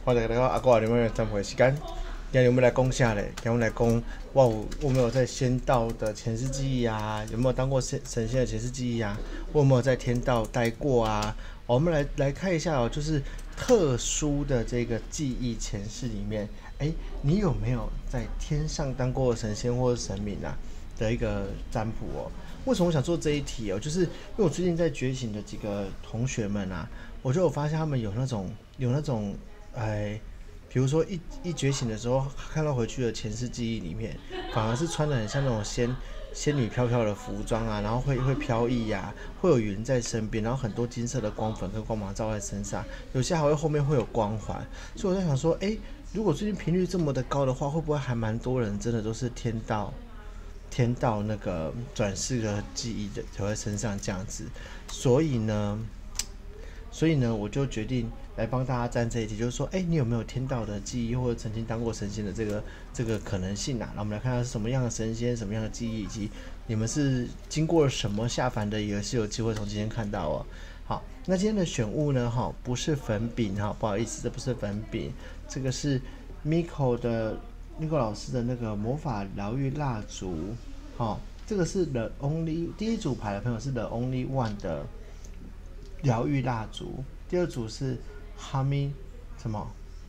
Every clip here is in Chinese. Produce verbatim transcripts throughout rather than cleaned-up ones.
欢迎来到阿哥你们占卜的时间。今天我们来讲啥嘞？今天我们来讲，我有我没有在仙道的前世记忆啊？有没有当过神神仙的前世记忆啊？我有没有在天道待过啊？我们来来看一下哦，就是特殊的这个记忆前世里面，哎，你有没有在天上当过神仙或者神明啊的一个占卜哦？为什么我想做这一题哦？就是因为我最近在觉醒的几个同学们啊，我就有发现他们有那种有那种哎。比如说一一觉醒的时候，看到回去的前世记忆里面，反而是穿的很像那种仙仙女飘飘的服装啊，然后会会飘逸呀、啊，会有云在身边，然后很多金色的光粉跟光芒照在身上，有些还会后面会有光环。所以我在想说，哎，如果最近频率这么的高的话，会不会还蛮多人真的都是天道天道那个转世的记忆的留在身上这样子？所以呢？所以呢，我就决定来帮大家占这一题，就是说，哎，你有没有天道的记忆，或者曾经当过神仙的这个这个可能性啊？那我们来看看是什么样的神仙，什么样的记忆，以及你们是经过了什么下凡的，也是有机会从今天看到哦。好，那今天的选物呢，哈，不是粉饼哈，不好意思，这不是粉饼，这个是 Miko 的 Miko 老师的那个魔法疗愈蜡烛，好，这个是 The Only 第一组牌的朋友是 The Only One 的。疗愈蜡烛，第二组是哈密什么？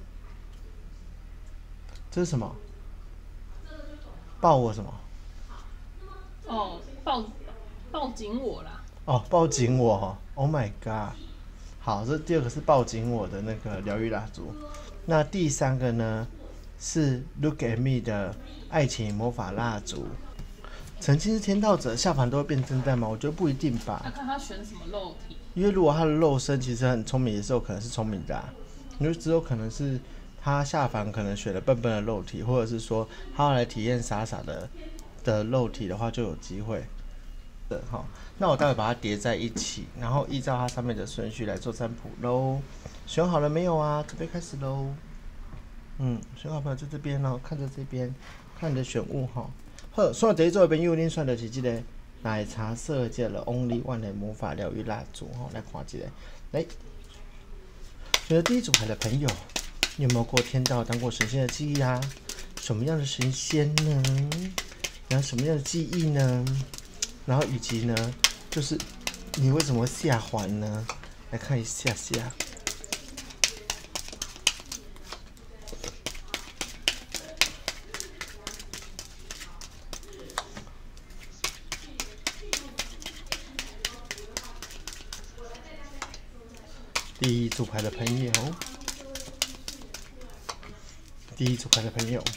这是什么？抱我什么？ 哦，抱抱紧我啦！ 哦，抱紧我 ！Oh my god！ 好，这第二个是抱紧我的那个疗愈蜡烛。那第三个呢是 Look at me 的爱情魔法蜡烛。曾经是天道者，下凡都会变真蛋吗？我觉得不一定吧。 要看他选什么肉体。 因为如果他的肉身其实很聪明，也是有可能是聪明的、啊，因为只有可能是他下凡可能选了笨笨的肉体，或者是说他要来体验傻傻的的肉体的话，就有机会的哈。那我待会把它叠在一起，然后依照它上面的顺序来做占卜喽。选好了没有啊？准备开始喽。嗯，选好朋友在这边哦，看着这边，看你的选物哈。好，算第一组的朋友，恁选的是这个。奶茶色戒了 Only One 的魔法疗愈蜡烛，吼，来看一下。来，选择第一组牌的朋友，你有没有过天道当过神仙的记忆啊？什么样的神仙呢？然后什么样的记忆呢？然后以及呢，就是你为什么会下环呢？来看一下下。第一组牌的朋友，第一组牌的朋友，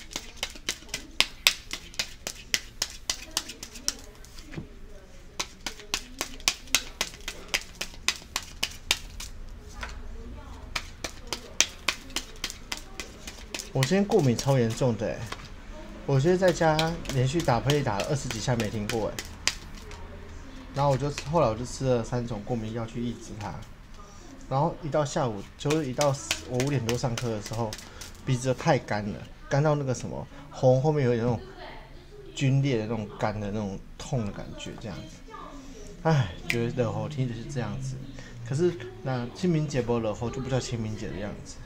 我今天过敏超严重的哎，我今天在家连续打喷嚏打了二十几下没停过哎，然后我就后来我就吃了三种过敏药去抑制它。然后一到下午，就是一到我五点多上课的时候，鼻子就太干了，干到那个什么喉后面有点那种皲裂的那种干的那种痛的感觉，这样子。唉，觉得热喉听的是这样子，可是那清明节不热喉就不叫清明节的样子。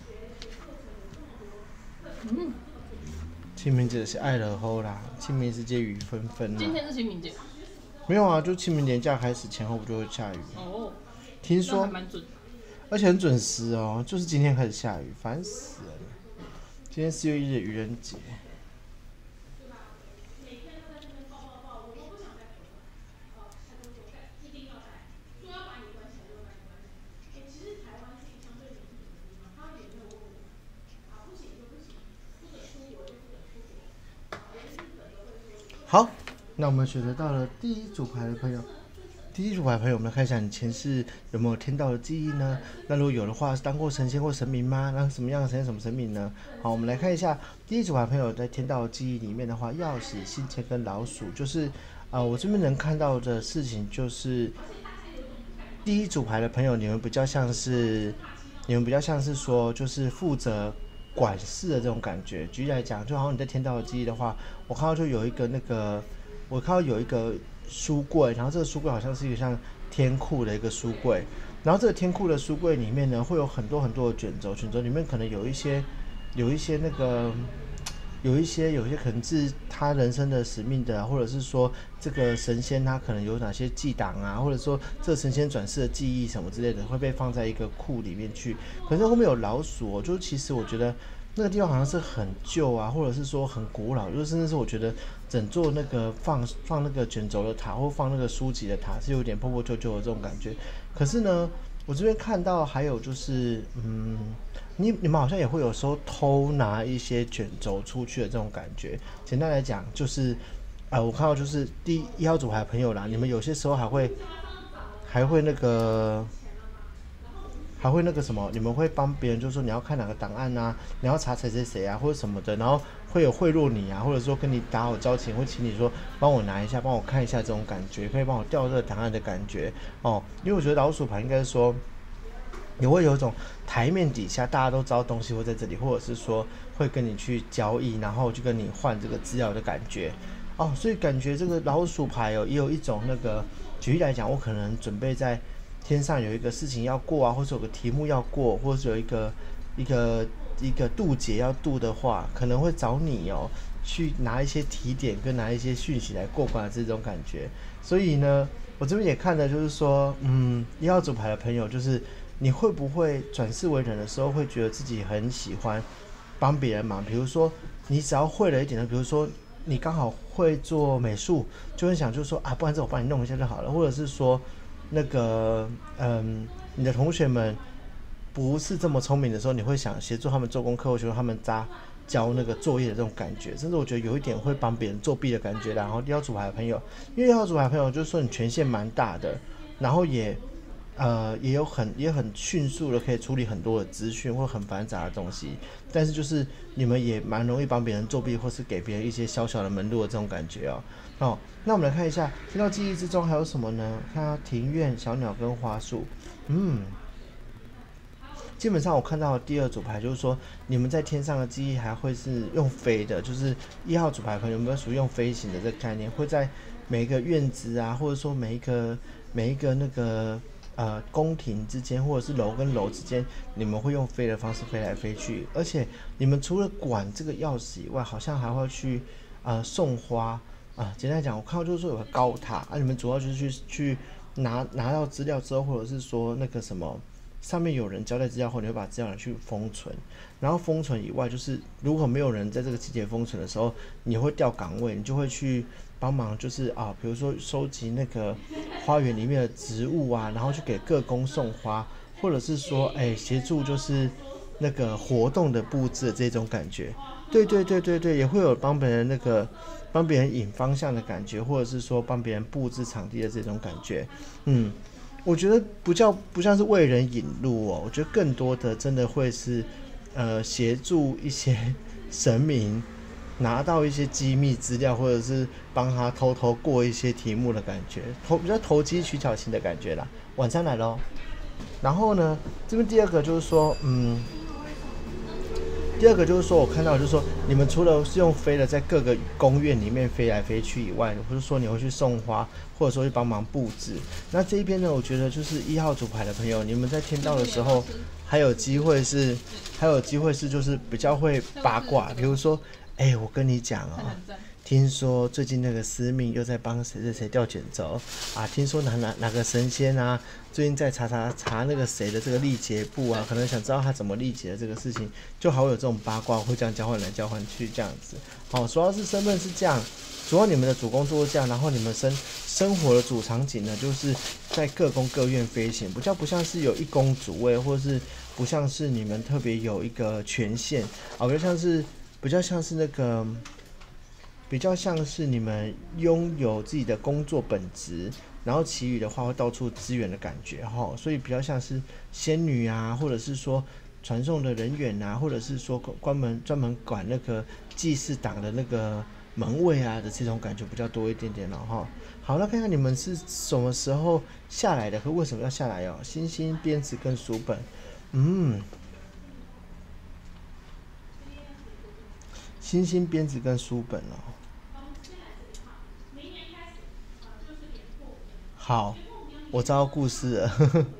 嗯，清明节是爱热喉啦，清明时节雨纷纷啦。 今天是清明节？ 没有啊，就清明年假开始前后不就会下雨？ 哦， 听说。 还蛮准。 而且很准时哦，就是今天开始下雨，烦死了。今天四月一日愚人节。好，那我们选择到了第一组牌的朋友。第一组牌朋友，我们来看一下你前世有没有天道的记忆呢？那如果有的话，是当过神仙或神明吗？那什么样的神仙、什么神明呢？好，我们来看一下第一组牌朋友在天道的记忆里面的话，钥匙、信签跟老鼠，就是啊、呃，我这边能看到的事情就是，第一组牌的朋友，你们比较像是，你们比较像是说，就是负责管事的这种感觉。举例来讲，就好像你在天道的记忆的话，我看到就有一个那个，我看到有一个。书柜，然后这个书柜好像是一个像天库的一个书柜， 然后这个天库的书柜里面呢，会有很多很多的卷轴，卷轴里面可能有一些有一些那个。有一些有一些可能是他人生的使命的，或者是说这个神仙他可能有哪些记档啊，或者说这个神仙转世的记忆什么之类的，会被放在一个库里面去。可是后面有老鼠、哦，就其实我觉得那个地方好像是很旧啊，或者是说很古老，就甚至是我觉得整座那个放放那个卷轴的塔，或放那个书籍的塔是有点破破旧旧的这种感觉。可是呢，我这边看到还有就是，嗯。你你们好像也会有时候偷拿一些卷轴出去的这种感觉。简单来讲，就是，呃，我看到就是第一号组牌的朋友啦，你们有些时候还会还会那个还会那个什么，你们会帮别人，就是说你要看哪个档案啊，你要查谁谁谁啊，或者什么的，然后会有贿赂你啊，或者说跟你打好交情，会请你说帮我拿一下，帮我看一下这种感觉，可以帮我调这个档案的感觉哦。因为我觉得老鼠牌应该是说。也会有一种台面底下大家都知道东西会在这里，或者是说会跟你去交易，然后就跟你换这个资料的感觉哦，所以感觉这个老鼠牌哦，也有一种那个，举例来讲，我可能准备在天上有一个事情要过啊，或者有个题目要过，或者有一个一个一个渡劫要渡的话，可能会找你哦，去拿一些提点跟拿一些讯息来过关的这种感觉。所以呢，我这边也看的就是说，嗯，一号组牌的朋友就是。你会不会转世为人的时候，会觉得自己很喜欢帮别人忙？比如说，你只要会了一点的，比如说你刚好会做美术，就很想就是说啊，不然这我帮你弄一下就好了。或者是说，那个嗯，你的同学们不是这么聪明的时候，你会想协助他们做功课，或者他们扎交那个作业的这种感觉，甚至我觉得有一点会帮别人作弊的感觉。然后一号组牌的朋友，因为一号组牌的朋友就是说你权限蛮大的，然后也。呃，也有很也很迅速的可以处理很多的资讯或很繁杂的东西，但是就是你们也蛮容易帮别人作弊，或是给别人一些小小的门路的这种感觉哦。哦，那我们来看一下，听到记忆之中还有什么呢？看到庭院、小鸟跟花束，嗯，基本上我看到的第二组牌就是说，你们在天上的记忆还会是用飞的，就是一号组牌朋友们属于用飞行的这个概念，会在每一个院子啊，或者说每一个每一个那个。呃，宫廷之间，或者是楼跟楼之间，你们会用飞的方式飞来飞去，而且你们除了管这个钥匙以外，好像还会去呃送花啊、呃。简单来讲，我看到就是说有个高塔啊，你们主要就是去去拿拿到资料之后，或者是说那个什么上面有人交代资料后，你会把资料拿去封存，然后封存以外，就是如果没有人在这个季节封存的时候，你会调岗位，你就会去。帮忙就是啊，比如说收集那个花园里面的植物啊，然后去给各宫送花，或者是说，哎，协助就是那个活动的布置的这种感觉。对对对对对，也会有帮别人那个帮别人引方向的感觉，或者是说帮别人布置场地的这种感觉。嗯，我觉得不叫不像是为人引路哦，我觉得更多的真的会是呃协助一些神明。拿到一些机密资料，或者是帮他偷偷过一些题目的感觉，投比较投机取巧型的感觉啦。晚餐来咯，然后呢，这边第二个就是说，嗯，第二个就是说我看到就是说，你们除了是用飞的在各个公园里面飞来飞去以外，或者说你会去送花，或者说去帮忙布置。那这一边呢，我觉得就是一号组牌的朋友，你们在天道的时候，还有机会是，还有机会是就是比较会八卦，比如说。哎、欸，我跟你讲哦，听说最近那个司命又在帮谁谁谁调卷轴啊？听说哪哪哪个神仙啊，最近在查查查那个谁的这个历劫簿啊，可能想知道他怎么历劫的这个事情，就好有这种八卦会这样交换来交换去这样子。好、哦，主要是身份是这样，主要你们的主工作是这样，然后你们生生活的主场景呢，就是在各宫各院飞行，比较不像是有一宫主位，或是不像是你们特别有一个权限啊，比较像是。比较像是那个，比较像是你们拥有自己的工作本职，然后其余的话会到处支援的感觉哈，所以比较像是仙女啊，或者是说传送的人员啊，或者是说关门专门管那个祭祀党的那个门卫啊的这种感觉比较多一点点了哈。好，那看看你们是什么时候下来的，和为什么要下来哦？星星、鞭子跟书本，嗯。星星、鞭子跟书本哦。好，我知道故事了。呵呵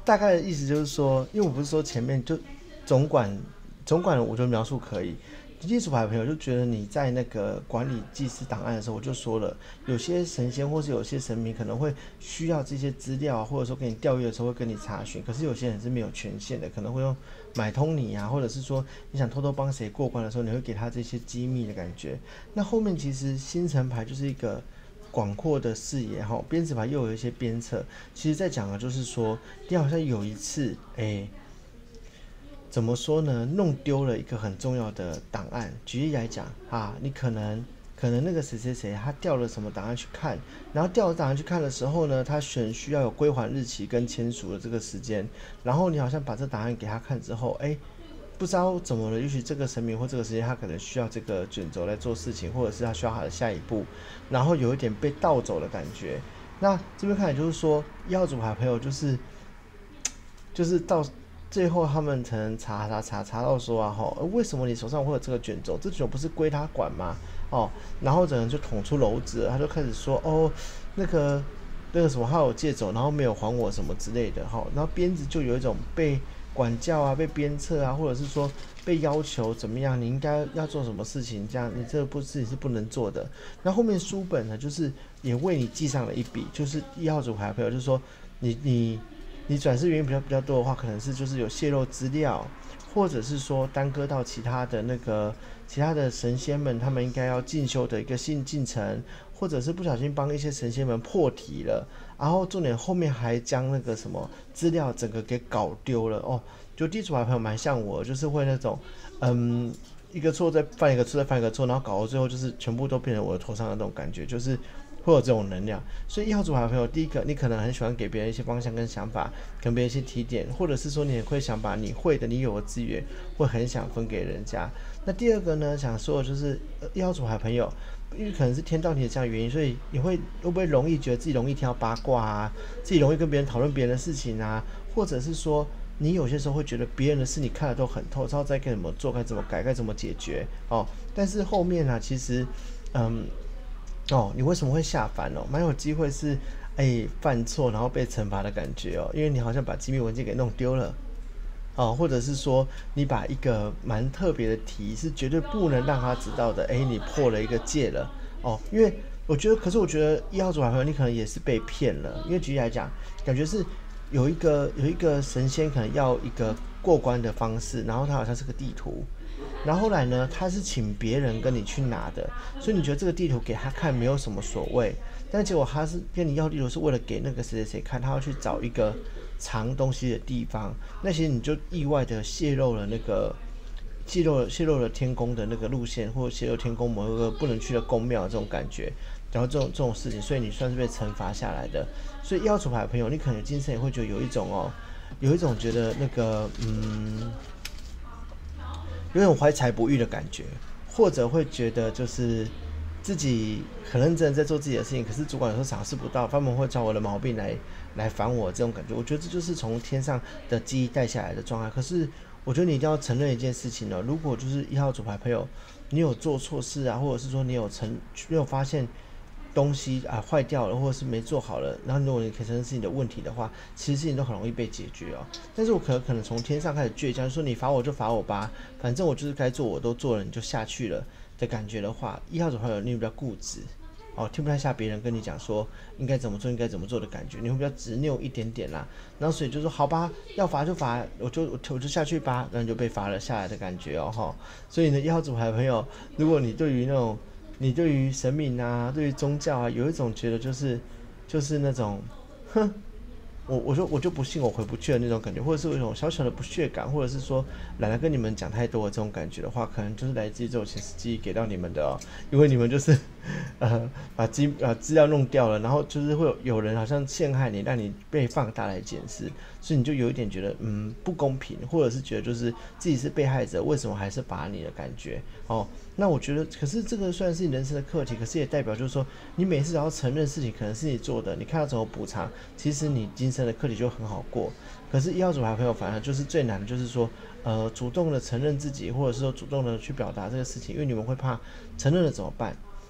大概的意思就是说，因为我不是说前面就总管总管，我觉得描述可以。地主牌的朋友就觉得你在那个管理祭祀档案的时候，我就说了，有些神仙或是有些神明可能会需要这些资料，或者说给你调阅的时候会跟你查询，可是有些人是没有权限的，可能会用买通你啊，或者是说你想偷偷帮谁过关的时候，你会给他这些机密的感觉。那后面其实星辰牌就是一个广阔的视野哈，鞭子牌又有一些鞭策，其实在讲的就是说，你好像有一次哎。欸怎么说呢？弄丢了一个很重要的档案。举例来讲啊，你可能可能那个谁谁谁他调了什么档案去看，然后调了档案去看的时候呢，他选需要有归还日期跟签署的这个时间，然后你好像把这档案给他看之后，哎，不知道怎么了，也许这个神明或这个时间他可能需要这个卷轴来做事情，或者是他需要他的下一步，然后有一点被盗走的感觉。那这边看来就是说，一号组牌朋友就是就是到。最后他们才能查查查查到说啊，吼，为什么你手上会有这个卷轴？这卷轴不是归他管吗？哦，然后整个就捅出篓子了，他就开始说，哦，那个那个什么，他有借走，然后没有还我什么之类的，哈，然后鞭子就有一种被管教啊，被鞭策啊，或者是说被要求怎么样，你应该要做什么事情，这样你这个不事情是不能做的。那后面书本呢，就是也为你记上了一笔，就是一号组牌朋友，就是说你你。你转世原因比较比较多的话，可能是就是有泄露资料，或者是说耽搁到其他的那个其他的神仙们，他们应该要进修的一个新进程，或者是不小心帮一些神仙们破题了，然后重点后面还将那个什么资料整个给搞丢了哦。就地主牌朋友蛮像我，就是会那种嗯一个错再犯一个错再犯一个错，然后搞到最后就是全部都变成我的头上的那种感觉，就是。会有这种能量，所以一号组牌的朋友，第一个，你可能很喜欢给别人一些方向跟想法，跟别人一些提点，或者是说你也会想把你会的、你有的资源，会很想分给人家。那第二个呢，想说的就是一号组牌的朋友，因为可能是天道你的这样的原因，所以你会会不会容易觉得自己容易听到八卦啊，自己容易跟别人讨论别人的事情啊，或者是说你有些时候会觉得别人的事你看的都很透，知道该怎么做、该怎么改、该怎么解决哦。但是后面呢、啊，其实嗯。哦，你为什么会下凡哦？蛮有机会是，哎、欸，犯错然后被惩罚的感觉哦，因为你好像把机密文件给弄丢了，哦，或者是说你把一个蛮特别的题是绝对不能让他知道的，哎、欸，你破了一个戒了哦，因为我觉得，可是我觉得一号组牌朋友你可能也是被骗了，因为举例来讲，感觉是有一个有一个神仙可能要一个过关的方式，然后他好像是个地图。然后后来呢，他是请别人跟你去拿的，所以你觉得这个地图给他看没有什么所谓，但结果他是跟你要地图是为了给那个谁谁谁看，他要去找一个藏东西的地方，那些你就意外的泄露了那个泄露了泄露了天宫的那个路线，或者泄露天宫某一个不能去的宫庙这种感觉，然后这种这种事情，所以你算是被惩罚下来的。所以一号组牌的朋友，你可能精神也会觉得有一种哦，有一种觉得那个嗯。有种怀才不遇的感觉，或者会觉得就是自己很认真在做自己的事情，可是主管有时候赏识不到，他们会找我的毛病来来烦我，这种感觉，我觉得这就是从天上的记忆带下来的状态。可是我觉得你一定要承认一件事情呢，如果就是一号组牌朋友，你有做错事啊，或者是说你有成你有发现东西啊坏掉了，或者是没做好了，然后如果你可以承认是你的问题的话，其实事情都很容易被解决哦。但是我可能可能从天上开始倔强，说你罚我就罚我吧，反正我就是该做我都做了，你就下去了的感觉的话，一号组朋友你比较固执哦，听不太下别人跟你讲说应该怎么做应该怎么做的感觉，你会比较执拗一点点啦。然后所以就说好吧，要罚就罚，我就我就下去吧，然后就被罚了下来的感觉哦哈。所以呢，一号组牌的朋友，如果你对于那种你对于神明啊，对于宗教啊，有一种觉得就是就是那种，哼，我我说我就不信我回不去的那种感觉，或者是有一种小小的不屑感，或者是说懒得跟你们讲太多的这种感觉的话，可能就是来自于这种显示记忆给到你们的哦，因为你们就是呃把资呃资料弄掉了，然后就是会有有人好像陷害你，让你被放大来检视，所以你就有一点觉得嗯不公平，或者是觉得就是自己是被害者，为什么还是罚你的感觉哦。那我觉得，可是这个虽然是你人生的课题，可是也代表就是说，你每次只要承认事情可能是你做的，你看到怎么补偿，其实你今生的课题就很好过。可是一号组牌朋友反而就是最难的，就是说，呃，主动的承认自己，或者是说主动的去表达这个事情，因为你们会怕承认了怎么办？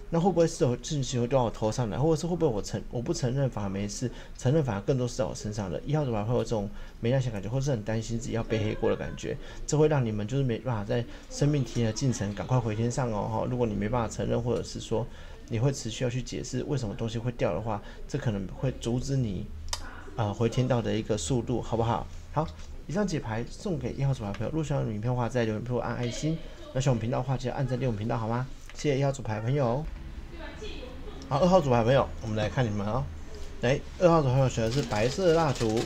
那会不会是有事情会掉到我头上来，或者是会不会我承我不承认反而没事，承认反而更多是在我身上的？一号组牌会有这种没耐心感觉，或是很担心自己要背黑锅的感觉，这会让你们就是没办法在生命体验的进程赶快回天上哦。如果你没办法承认，或者是说你会持续要去解释为什么东西会掉的话，这可能会阻止你呃回天道的一个速度，好不好？好，以上解牌送给一号组牌朋友。如果喜欢我们影片的话，在留言处按爱心。那喜欢我们频道的话，记得按赞订阅我们频道好吗？谢谢一号组牌朋友。好，二号组牌朋友，我们来看你们哦。来，二号组牌朋友选的是白色蜡烛。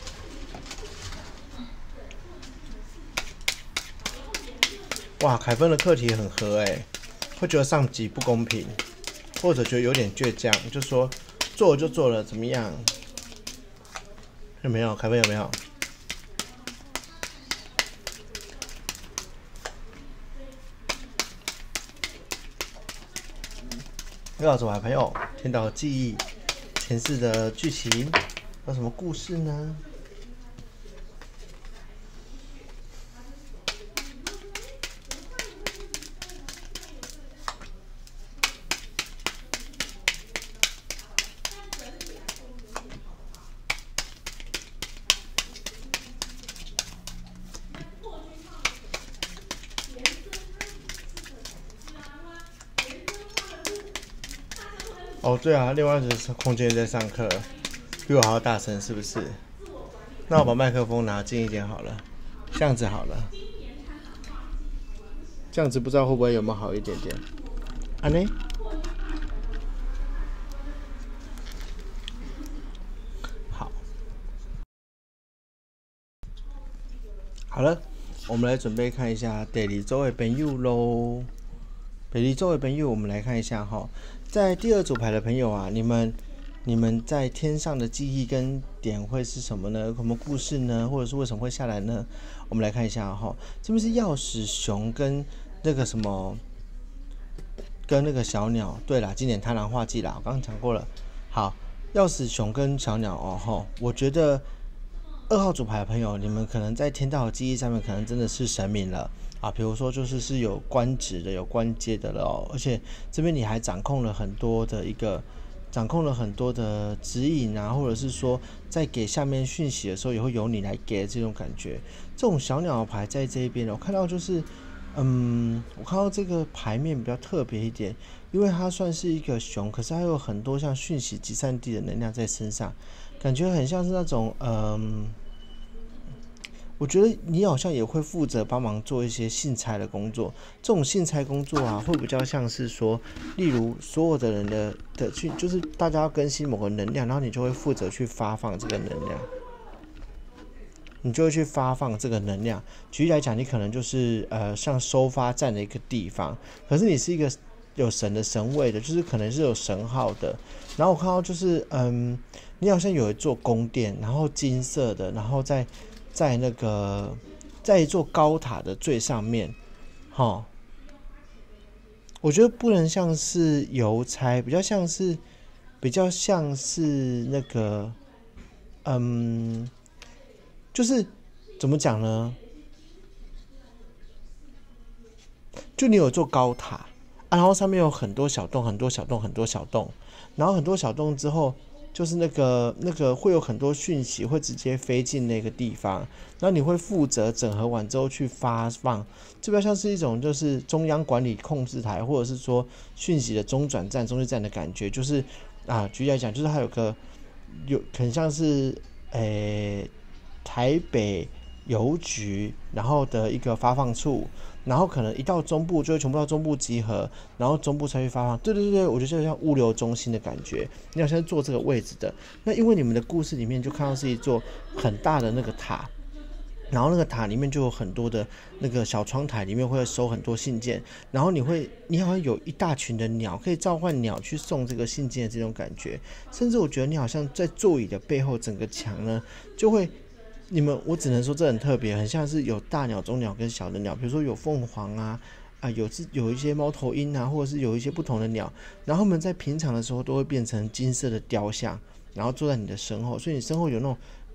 哇，凯芬的课题很合哎，会觉得上级不公平，或者觉得有点倔强，就说做了就做了，怎么样？有没有？凯芬有没有？六号组牌朋友，听到记忆前世的剧情，有什么故事呢？哦，对啊，另外一个空间在上课，比我还要大声，是不是？那我把麦克风拿近一点好了，这样子好了，这样子不知道会不会有没有好一点点？啊呢？好，好了，我们来准备看一下地理周的朋友喽。地理周的朋友，我们来看一下哈。在第二组牌的朋友啊，你们你们在天上的记忆跟点会是什么呢？有什么故事呢？或者是为什么会下来呢？我们来看一下哈，这边是钥匙熊跟那个什么，跟那个小鸟。对啦，今年贪婪化忌啦，我刚刚讲过了。好，钥匙熊跟小鸟哦吼，我觉得二号组牌的朋友，你们可能在天道的记忆上面，可能真的是神明了。啊，比如说就是是有官职的、有官阶的了哦，而且这边你还掌控了很多的一个，掌控了很多的指引啊，或者是说在给下面讯息的时候，也会由你来给的这种感觉。这种小鸟牌在这一边，我看到就是，嗯，我看到这个牌面比较特别一点，因为它算是一个熊，可是它有很多像讯息集散地的能量在身上，感觉很像是那种，嗯。我觉得你好像也会负责帮忙做一些信差的工作，这种信差工作啊，会比较像是说，例如所有的人的的去，就是大家要更新某个能量，然后你就会负责去发放这个能量，你就会去发放这个能量。举例来讲，你可能就是呃像收发站的一个地方，可是你是一个有神的神位的，就是可能是有神号的。然后我看到就是嗯，你好像有一座宫殿，然后金色的，然后在。在那个，在一座高塔的最上面，哈，我觉得不能像是邮差，比较像是，比较像是那个，嗯，就是怎么讲呢？就你有一座高塔，啊，然后上面有很多小洞，很多小洞，很多小洞，然后很多小洞之后。就是那个那个会有很多讯息会直接飞进那个地方，然后你会负责整合完之后去发放，这比较像是一种就是中央管理控制台，或者是说讯息的中转站、中继站的感觉，就是啊，举例来讲，就是它有个有很像是诶、欸、台北邮局，然后的一个发放处。然后可能一到中部就会全部到中部集合，然后中部才去发放。对对对，我觉得就像物流中心的感觉。你好像是坐这个位置的。那因为你们的故事里面就看到是一座很大的那个塔，然后那个塔里面就有很多的那个小窗台，里面会收很多信件。然后你会，你好像有一大群的鸟，可以召唤鸟去送这个信件的这种感觉。甚至我觉得你好像在座椅的背后，整个墙呢就会。你们，我只能说这很特别，很像是有大鸟、中鸟跟小的鸟，比如说有凤凰啊，啊有有一些猫头鹰啊，或者是有一些不同的鸟，然后它们在平常的时候都会变成金色的雕像，然后坐在你的身后，所以你身后有那种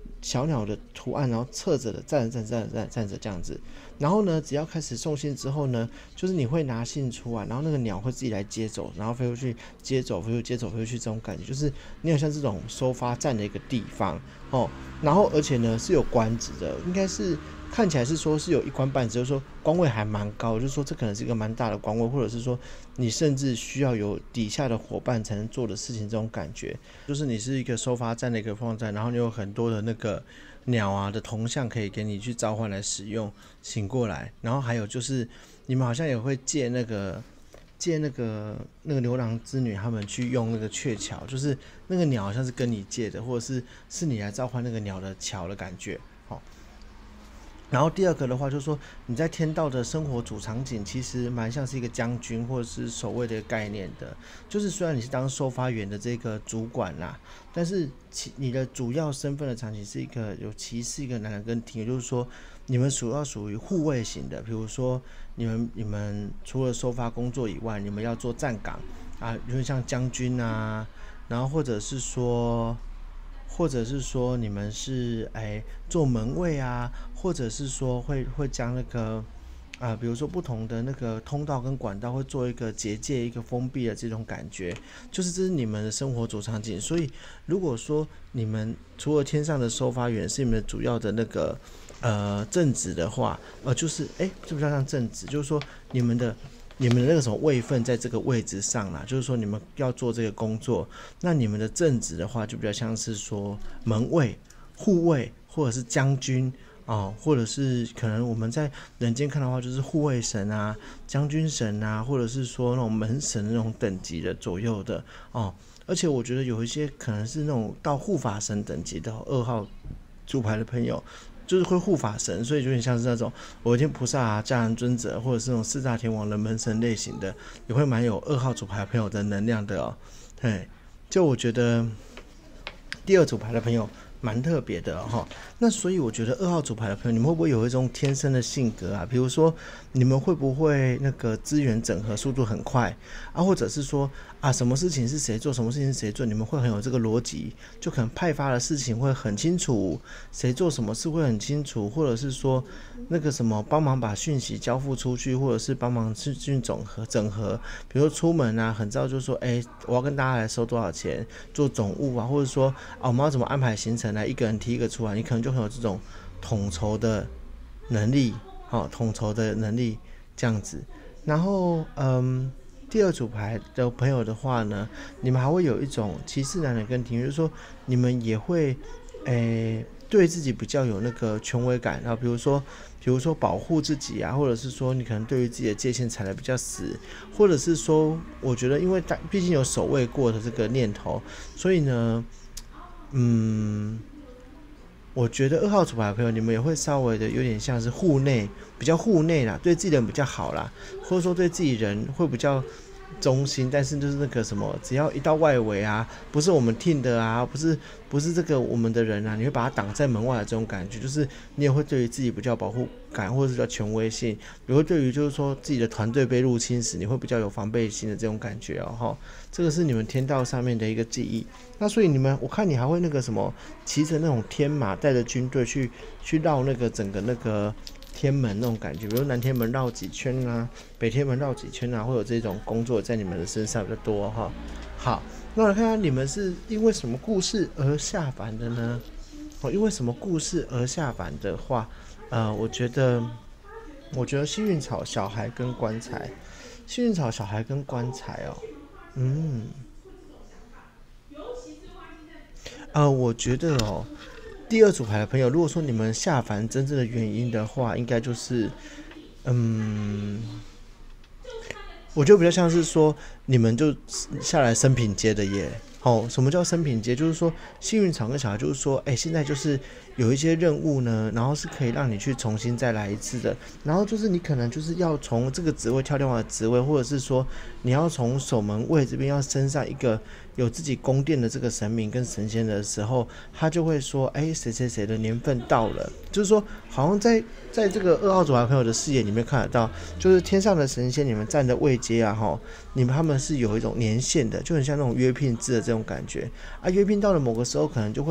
小鸟的图案，然后侧着的站着站着站着站着站着这样子。然后呢，只要开始送信之后呢，就是你会拿信出来，然后那个鸟会自己来接走，然后飞回去接走，飞回去接走，飞回去这种感觉，就是你好像这种收发站的一个地方哦。然后而且呢是有官职的，应该是看起来是说是有一官半职，就是说官位还蛮高，就是说这可能是一个蛮大的官位，或者是说你甚至需要有底下的伙伴才能做的事情，这种感觉就是你是一个收发站的一个放站，然后你有很多的那个鸟啊的铜像可以给你去召唤来使用，醒过来。然后还有就是你们好像也会借那个借那个那个牛郎织女他们去用那个鹊桥，就是那个鸟好像是跟你借的，或者是是你来召唤那个鸟的桥的感觉。好，然后第二个的话就是说你在天道的生活主场景其实蛮像是一个将军或者是守卫的概念的，就是虽然你是当收发员的这个主管啦，但是你的主要身份的场景是一个有骑士一个男人跟艇，也就是说你们主要属于护卫型的，比如说你们你们除了收发工作以外，你们要做站岗啊，有点像将军啊，然后或者是说或者是说你们是哎做门卫啊，或者是说会会将那个啊、呃，比如说不同的那个通道跟管道会做一个结界，一个封闭的这种感觉，就是这是你们的生活主场景。所以如果说你们除了天上的收发员是你们的主要的那个呃正职的话，呃就是哎，这比较像正职，就是说你们的。你们的那个什么位分在这个位置上啦，就是说你们要做这个工作，那你们的正职的话就比较像是说门卫、护卫或者是将军哦，或者是可能我们在人间看的话就是护卫神啊、将军神啊，或者是说那种门神那种等级的左右的哦。而且我觉得有一些可能是那种到护法神等级的二号主牌的朋友。就是会护法神，所以有点像是那种我天菩萨啊、迦南尊者，或者是那种四大天王的门神类型的，也会蛮有二号主牌朋友的能量的哦。对，就我觉得第二组牌的朋友蛮特别的哈、哦。那所以我觉得二号主牌的朋友，你们会不会有一种天生的性格啊？比如说你们会不会那个资源整合速度很快啊，或者是说啊什么事情是谁做，什么事情是谁做，你们会很有这个逻辑，就可能派发的事情会很清楚，谁做什么事会很清楚，或者是说那个什么帮忙把讯息交付出去，或者是帮忙去去整合整合，比如说出门啊，很知道就是说，哎，我要跟大家来收多少钱，做总务啊，或者说啊我们要怎么安排行程来，一个人提一个出来，你可能就很有这种统筹的能力，好、哦，统筹的能力这样子。然后，嗯，第二组牌的朋友的话呢，你们还会有一种骑士男人跟挺，就是说你们也会，诶，对自己比较有那个权威感，然后比如说，比如说保护自己啊，或者是说你可能对于自己的界限踩得比较死，或者是说，我觉得因为毕竟有守卫过的这个念头，所以呢，嗯。我觉得二号主牌的朋友，你们也会稍微的有点像是户内，比较户内啦，对自己人比较好啦，或者说对自己人会比较中心，但是就是那个什么，只要一到外围啊，不是我们 team 的啊，不是不是这个我们的人啊，你会把他挡在门外的这种感觉，就是你也会对于自己比较保护感，或者是比较权威性，也会对于就是说自己的团队被入侵时，你会比较有防备心的这种感觉哦齁，这个是你们天道上面的一个记忆。那所以你们，我看你还会那个什么，骑着那种天马，带着军队去去绕那个整个那个天门那种感觉，比如南天门绕几圈啊，北天门绕几圈啊，会有这种工作在你们的身上比较多哈。好，那我来看看你们是因为什么故事而下凡的呢？哦，因为什么故事而下凡的话，呃，我觉得，我觉得幸运草小孩跟棺材，幸运草小孩跟棺材哦，嗯。呃，我觉得哦，第二组牌的朋友，如果说你们下凡真正的原因的话，应该就是，嗯，我觉得比较像是说你们就下来升品阶的耶。哦，什么叫升品阶？就是说幸运草跟小孩，就是说，哎，现在就是有一些任务呢，然后是可以让你去重新再来一次的。然后就是你可能就是要从这个职位跳另外的职位，或者是说你要从守门卫这边要升上一个有自己宫殿的这个神明跟神仙的时候，他就会说，哎，谁谁谁的年份到了，就是说好像在在这个二号组牌朋友的视野里面看得到，就是天上的神仙你们站的位阶啊，哈，你们他们是有一种年限的，就很像那种约聘制的这种感觉啊。约聘到了某个时候，可能就会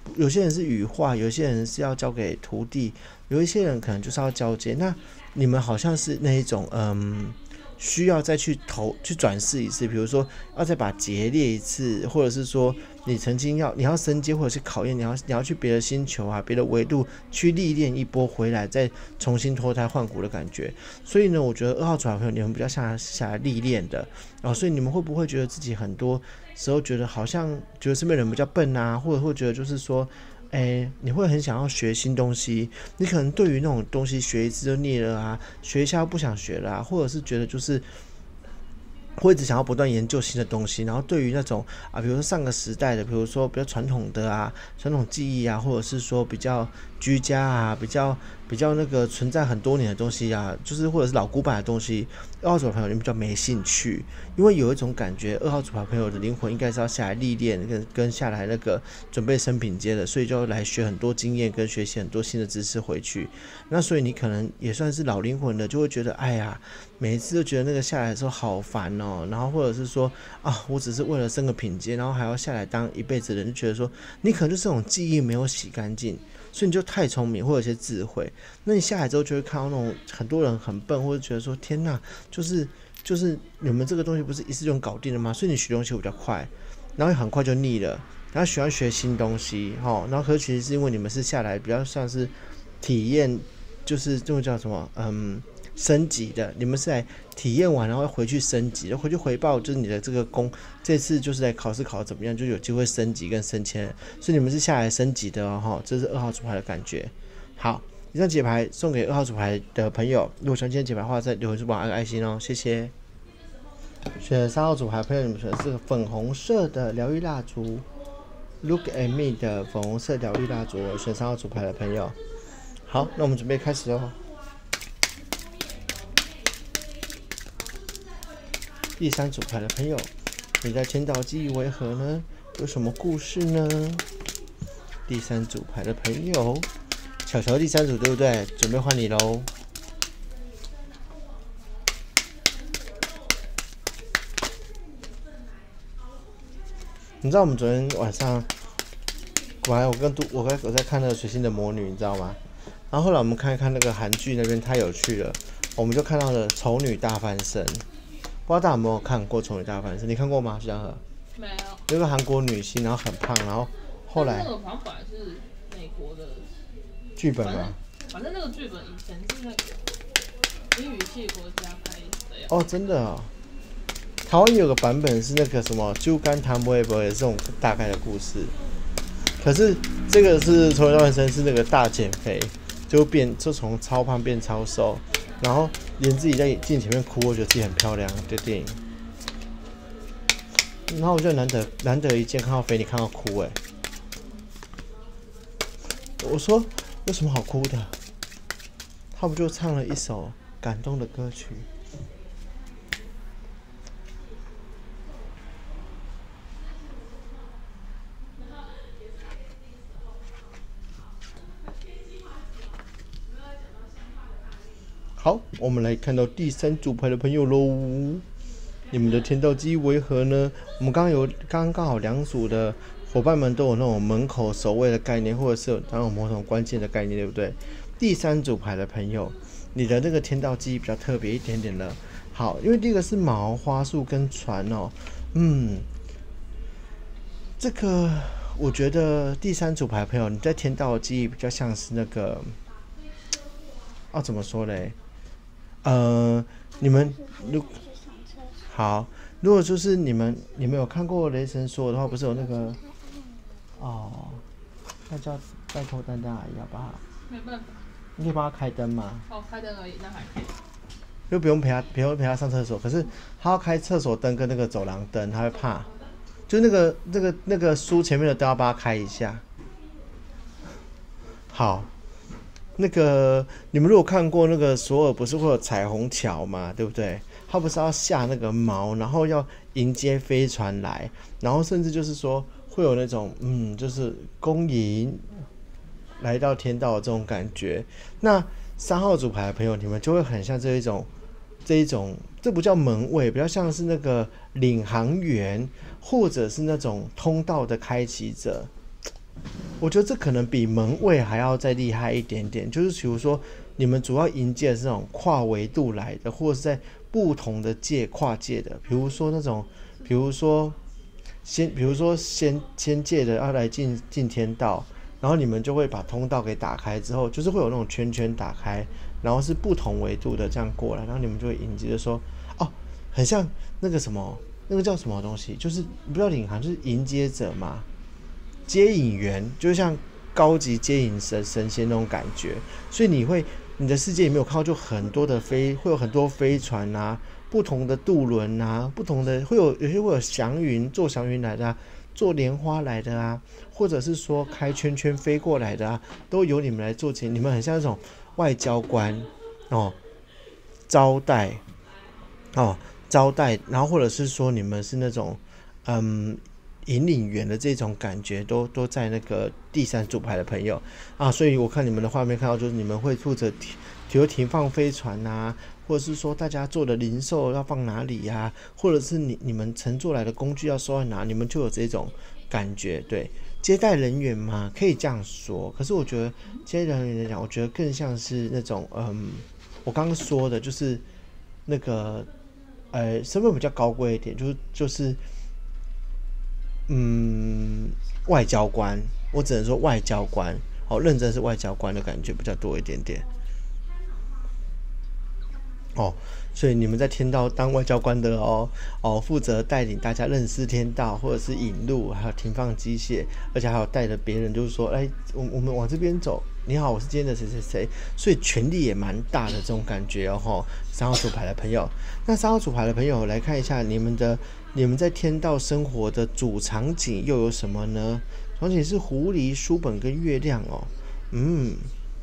有些人是羽化，有些人是要交给徒弟，有一些人可能就是要交接。那你们好像是那一种，嗯，需要再去投去转世一次，比如说要再把劫列一次，或者是说你曾经要你要升阶或者是考验，你要你要去别的星球啊、别的维度去历练一波回来，再重新脱胎换骨的感觉。所以呢，我觉得二号组牌朋友你们比较下来下来历练的，然后所以你们会不会觉得自己很多时候觉得好像觉得身边人比较笨啊，或者会觉得就是说，哎，你会很想要学新东西，你可能对于那种东西学一次就腻了啊，学一下又不想学了啊，或者是觉得就是会一直想要不断研究新的东西，然后对于那种啊，比如说上个时代的，比如说比较传统的啊，传统技艺啊，或者是说比较居家啊，比较比较那个存在很多年的东西啊，就是或者是老古板的东西，二号组牌朋友你比较没兴趣，因为有一种感觉，二号组牌朋友的灵魂应该是要下来历练，跟跟下来那个准备升品阶的，所以就要来学很多经验，跟学习很多新的知识回去。那所以你可能也算是老灵魂的，就会觉得，哎呀，每一次都觉得那个下来的时候好烦哦，然后或者是说啊，我只是为了升个品阶，然后还要下来当一辈子的人，就觉得说你可能就是这种记忆没有洗干净。所以你就太聪明，或者有些智慧，那你下来之后就会看到那种很多人很笨，或者觉得说天哪，就是就是你们这个东西不是一次就搞定了吗？所以你学东西比较快，然后很快就腻了，然后喜欢学新东西，齁，然后可是其实是因为你们是下来比较像是体验，就是这种叫什么，嗯。升级的，你们是来体验完，然后回去升级，然后回去回报，就是你的这个功，这次就是来考试考得怎么样，就有机会升级跟升迁，所以你们是下来升级的哦，这是二号组牌的感觉。好，以上解牌送给二号组牌的朋友，如果喜欢今天解牌的话，在留言处帮我按个爱心哦，谢谢。选三号组牌的朋友，你们选的是粉红色的疗愈蜡烛 ，Look at me 的粉红色疗愈蜡烛，选三号组牌的朋友。好，那我们准备开始哦。第三组牌的朋友，你在天道记忆为何呢？有什么故事呢？第三组牌的朋友，巧巧第三组对不对？准备换你喽。你知道我们昨天晚上，我还我跟杜我跟我在看那个水星的魔女，你知道吗？然后后来我们看一看那个韩剧那边太有趣了，我们就看到了丑女大翻身。不知道大家有没有看过《丑女大翻身》？你看过吗？徐江河？ 没有。 有一个韩国女星，然后很胖，然后后来。 那个好像本来是美国的剧本吗？ 反正那个剧本以前是那个英语系国家拍的呀。 哦，真的哦。台湾有个版本是那个什么《猪肝汤不会不会》，也是这种大概的故事。可是这个是《丑女大翻身》，是那个大减肥，就变就从超胖变超瘦。然后连自己在镜前面哭，我觉得自己很漂亮的电影。然后我就难得难得一见看到菲尼看到哭哎，我说有什么好哭的？他不就唱了一首感动的歌曲？好，我们来看到第三组牌的朋友喽。你们的天道记忆为何呢？我们刚刚有刚刚刚好两组的伙伴们都有那种门口守卫的概念，或者是有那种某种关键的概念，对不对？第三组牌的朋友，你的那个天道记忆比较特别一点点了。好，因为第一个是毛、花束跟船哦，嗯，这个我觉得第三组牌的朋友，你在天道的记忆比较像是那个，要、啊、怎么说嘞？呃，你们如好，如果就是你们你们有看过雷神索尔的话，不是有那个哦，那叫拜托丹丹阿姨好不好？ 没办法。 你可以帮他开灯吗？ 哦，开灯而已，那还可以。 又不用陪他，不用陪他上厕所，可是他要开厕所灯跟那个走廊灯，他会怕，就那个那个那个书前面的灯要帮他开一下。好。那个你们如果看过那个索尔不是会有彩虹桥嘛，对不对？他不是要下那个锚，然后要迎接飞船来，然后甚至就是说会有那种嗯，就是恭迎来到天道的这种感觉。那三号组牌的朋友，你们就会很像这一种这一种，这不叫门卫，比较像是那个领航员，或者是那种通道的开启者。 我觉得这可能比门卫还要再厉害一点点，就是比如说你们主要迎接的是那种跨维度来的，或者是在不同的界跨界的，比如说那种，比如说先，比如说先先界的要来进进天道，然后你们就会把通道给打开之后，就是会有那种圈圈打开，然后是不同维度的这样过来，然后你们就会迎接的说，哦，很像那个什么，那个叫什么东西，就是不知道领航，就是迎接者嘛。接引员就像高级接引神神仙那种感觉，所以你会你的世界里面有看到就很多的飞，会有很多飞船啊，不同的渡轮啊，不同的会有有些会有祥云坐祥云来的啊，坐莲花来的啊，或者是说开圈圈飞过来的啊，都由你们来做起，你们很像那种外交官哦，招待哦招待，然后或者是说你们是那种嗯。引领员的这种感觉都都在那个第三组牌的朋友啊，所以我看你们的画面看到就是你们会负责比如停放飞船啊，或者是说大家做的零售要放哪里啊，或者是你你们乘坐来的工具要收在哪，你们就有这种感觉。对，接待人员嘛，可以这样说，可是我觉得接待人员来讲，我觉得更像是那种嗯，我刚刚说的就是那个呃身份比较高贵一点，就是就是。嗯，外交官，我只能说外交官，哦，认真是外交官的感觉比较多一点点。哦，所以你们在天道当外交官的哦，哦，负责带领大家认识天道，或者是引路，还有停放机械，而且还有带着别人，就是说，哎，我我们往这边走。你好，我是今天的谁谁谁，所以权力也蛮大的这种感觉哦。吼，三号主牌的朋友，那三号主牌的朋友来看一下你们的你们在天道生活的主场景又有什么呢？场景是狐狸、书本跟月亮哦。嗯。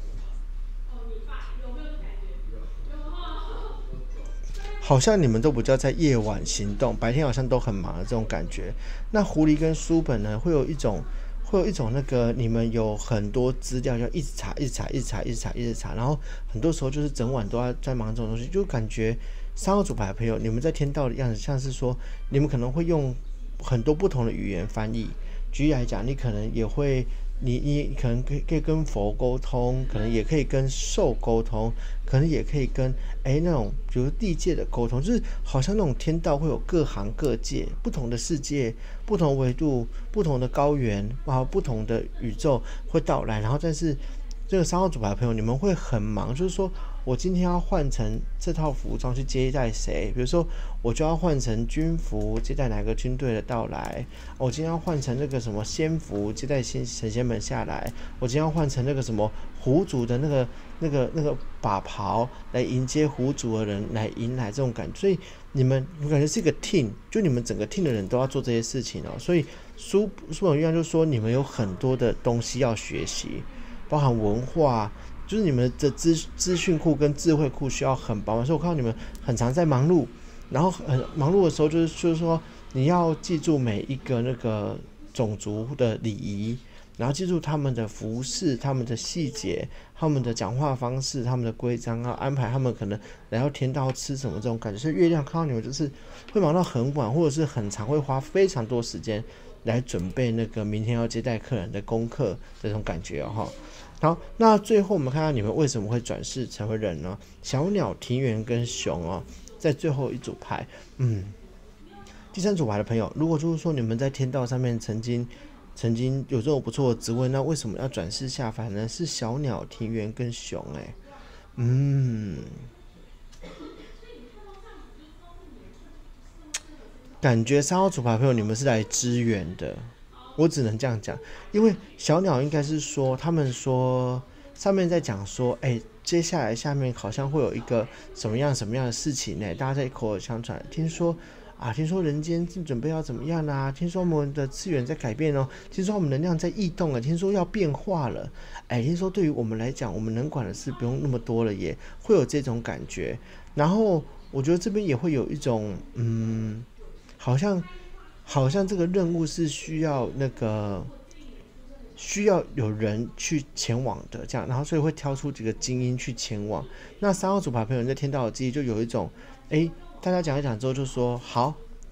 好像你们都比较在夜晚行动，白天好像都很忙的这种感觉。那狐狸跟书本呢，会有一种，会有一种那个你们有很多资料要一直查、一直查、一直查、一直查、一直查，然后很多时候就是整晚都要在忙这种东西，就感觉三号主牌的朋友，你们在天道的样子像是说，你们可能会用很多不同的语言翻译。举例来讲，你可能也会。你你可能可以可以跟佛沟通，可能也可以跟兽沟通，可能也可以跟哎那种比如地界的沟通，就是好像那种天道会有各行各界不同的世界、不同维度、不同的高原，然后不同的宇宙会到来，然后但是这个三号主牌的朋友，你们会很忙，就是说我今天要换成这套服装去接待谁，比如说我就要换成军服接待哪个军队的到来，我今天要换成那个什么仙服接待仙神仙们下来，我今天要换成那个什么狐族的那个那个那个把袍来迎接狐族的人来迎来这种感觉，所以你们我感觉是一个 team， 就你们整个 team 的人都要做这些事情哦，所以书书本月亮就说你们有很多的东西要学习。包含文化，就是你们的资资讯库跟智慧库需要很饱满，所以我看到你们很常在忙碌，然后很忙碌的时候，就是就是说你要记住每一个那个种族的礼仪，然后记住他们的服饰、他们的细节、他们的讲话方式、他们的规章，要安排他们可能来到天道吃什么这种感觉。所以月亮看到你们就是会忙到很晚，或者是很长，会花非常多时间来准备那个明天要接待客人的功课这种感觉哦。好，那最后我们看到你们为什么会转世成为人呢？小鸟、庭园跟熊哦，在最后一组牌，嗯，第三组牌的朋友，如果就是说你们在天道上面曾经曾经有这种不错的职位，那为什么要转世下凡呢？是小鸟、庭园跟熊，哎、欸，嗯，感觉三号组牌朋友你们是来支援的。我只能这样讲，因为小鸟应该是说，他们说上面在讲说，哎、欸，接下来下面好像会有一个什么样什么样的事情呢？大家在口耳相传，听说啊，听说人间准备要怎么样啦、啊？听说我们的次元在改变哦，听说我们能量在异动了，听说要变化了，哎、欸，听说对于我们来讲，我们能管的事不用那么多了耶，会有这种感觉。然后我觉得这边也会有一种，嗯，好像。好像这个任务是需要那个需要有人去前往的，这样，然后所以会挑出几个精英去前往。那三号组牌朋友在天道的记忆就有一种，哎，大家讲一讲之后就说好，这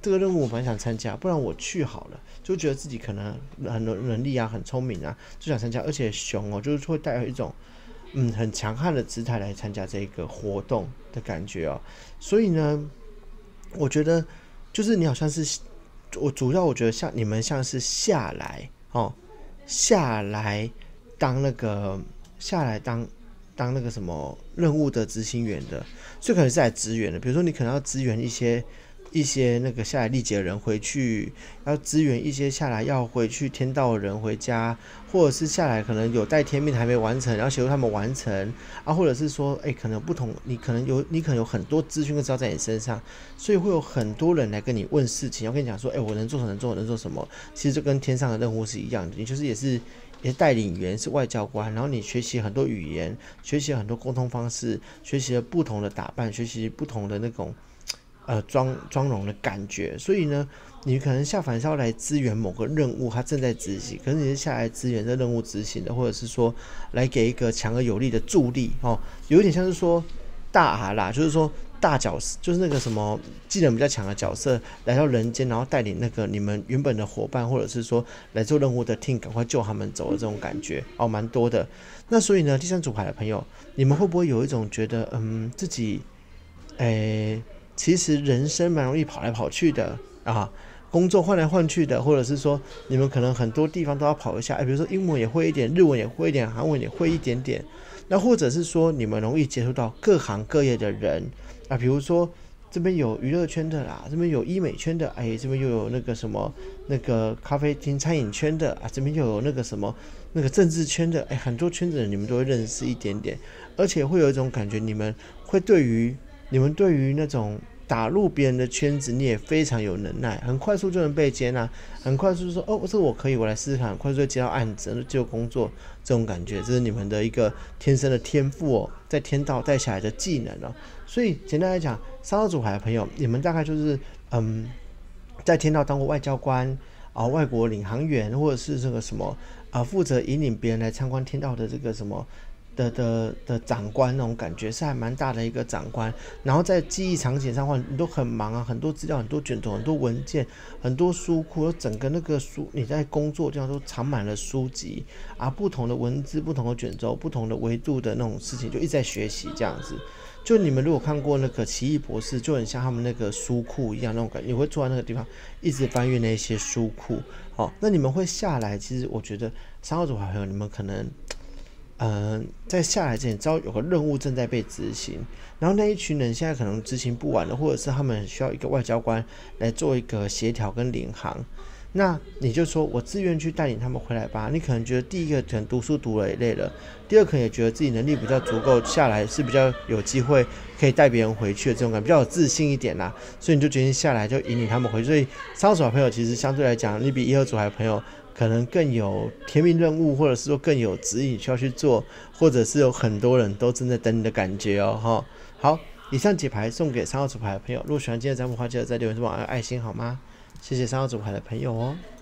这个任务我蛮想参加，不然我去好了，就觉得自己可能很有能力啊，很聪明啊，就想参加，而且熊哦，就是会带有一种嗯很强悍的姿态来参加这个活动的感觉哦。所以呢，我觉得就是你好像是我主要我觉得像你们像是下来哦，下来当那个下来当。当那个什么任务的执行员的，所以可能是来支援的。比如说，你可能要支援一些一些那个下来历劫的人回去，要支援一些下来要回去天道的人回家，或者是下来可能有带天命还没完成，然后协助他们完成啊，或者是说，哎、欸，可能不同，你可能有你可能有很多资讯跟资料在你身上，所以会有很多人来跟你问事情，要跟你讲说，哎、欸，我能做什么，能做能做什么，其实就跟天上的任务是一样的，你就是也是。也是带领员，是外交官，然后你学习很多语言，学习很多沟通方式，学习了不同的打扮，学习不同的那种呃妆妆容的感觉。所以呢，你可能下凡是要来支援某个任务，它正在执行，可是你是下来支援这任务执行的，或者是说来给一个强而有力的助力哦，有点像是说大阿啦，就是说。大角色就是那个什么技能比较强的角色来到人间，然后带领那个你们原本的伙伴，或者是说来做任务的 team， 赶快救他们走的这种感觉哦，蛮多的。那所以呢，第三组牌的朋友，你们会不会有一种觉得，嗯，自己，诶，其实人生蛮容易跑来跑去的啊，工作换来换去的，或者是说你们可能很多地方都要跑一下，比如说英文也会一点，日文也会一点，韩文也会一点点。那或者是说你们容易接触到各行各业的人。啊，比如说这边有娱乐圈的啦，这边有医美圈的，哎，这边又有那个什么那个咖啡厅餐饮圈的啊，这边又有那个什么那个政治圈的，哎，很多圈子的人你们都会认识一点点，而且会有一种感觉，你们会对于你们对于那种打入别人的圈子，你也非常有能耐，很快速就能被接纳，很快速就说哦，这我可以，我来试试看，很快速就接到案子，接到工作，这种感觉，这是你们的一个天生的天赋哦，在天道带下来的技能哦。所以简单来讲，三号组牌的朋友，你们大概就是嗯，在天道当过外交官啊、外国领航员，或者是这个什么啊，负责引领别人来参观天道的这个什么的的的长官，那种感觉是还蛮大的一个长官。然后在记忆场景上的话，你都很忙啊，很多资料、很多卷轴、很多文件、很多书库，整个那个书你在工作地方都藏满了书籍啊，不同的文字、不同的卷轴、不同的维度的那种事情，就一直在学习这样子。就你们如果看过那个奇异博士，就很像他们那个书库一样那种感觉，你会坐在那个地方一直翻阅那些书库。好，那你们会下来，其实我觉得三号组朋友，你们可能，嗯、呃，在下来之前，知道有个任务正在被执行，然后那一群人现在可能执行不完了，或者是他们需要一个外交官来做一个协调跟领航。那你就说我自愿去带领他们回来吧。你可能觉得第一个可能读书读了也累了，第二可能也觉得自己能力比较足够，下来是比较有机会可以带别人回去的这种感觉，比较有自信一点啦，所以你就决定下来就引领他们回去。所以三号组的朋友其实相对来讲，你比一号组的朋友可能更有天命任务，或者是说更有指引需要去做，或者是有很多人都正在等你的感觉哦。好，以上解牌送给三号组牌的朋友，如果喜欢今天的占卜的话，记得在留言处帮我按爱心好吗？谢谢三号组牌的朋友哦。